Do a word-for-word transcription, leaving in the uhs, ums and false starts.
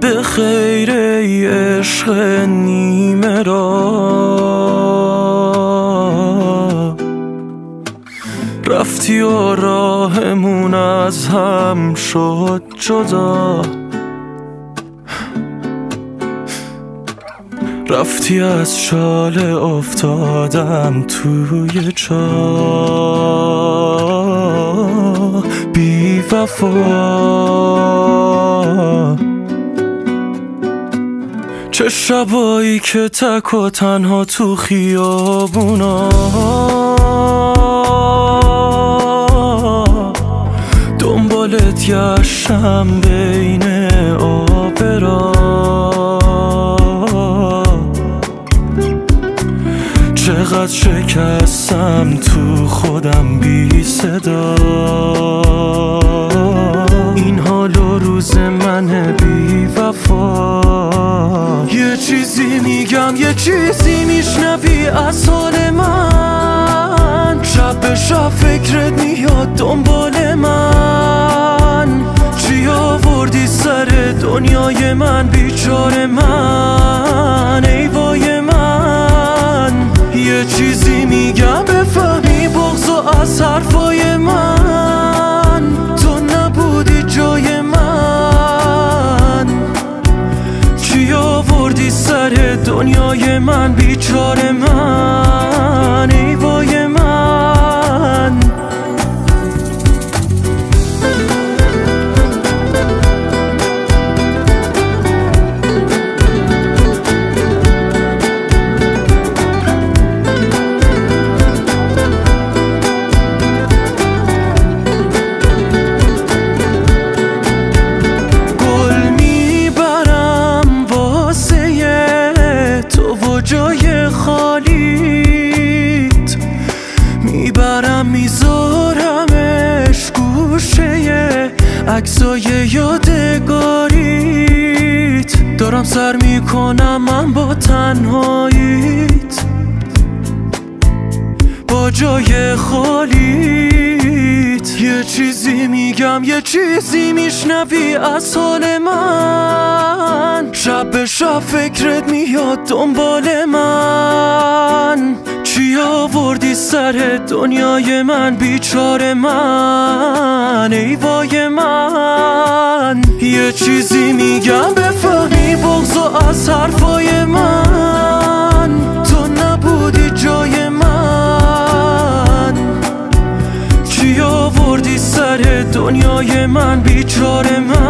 به خیر ای عشق نیمه را، رفتی و راهمون از هم شد جدا. رفتی از شاله افتادم توی چاه بی وفا. چه شبایی که تک و تنها تو خیابونا دنبالت گشتم بین آبرا. چقدر شکستم تو خودم بی صدا. این حال و روز من بی وفا. یه چیزی میگم یه چیزی میشنوی از حال من. شب به شب فکرت میاد دنبال من. چی آوردی سر دنیای من بیچاره من، ای وای من. یه چیزی میگم بفهمی بغض و از حرفای من. تو نبودی جای من. چی آوردی سر دنیای من بیچاره من، ای وای من. جای خالیت میبرم میذارمش گوشه عکسای یادگاریت. دارم سر میکنم من با تنهاییت، با جای خالیت. یه چیزی میگم یه چیزی میشنوی از حال من. شب به شب فکرت میاد دنبال من. چی آوردی سر دنیای من بیچاره من، ای وای من. یه چیزی میگم بفهمی بغض و از حرفای من. تو نبودی جای من. چی آوردی سر دنیای من بیچاره من.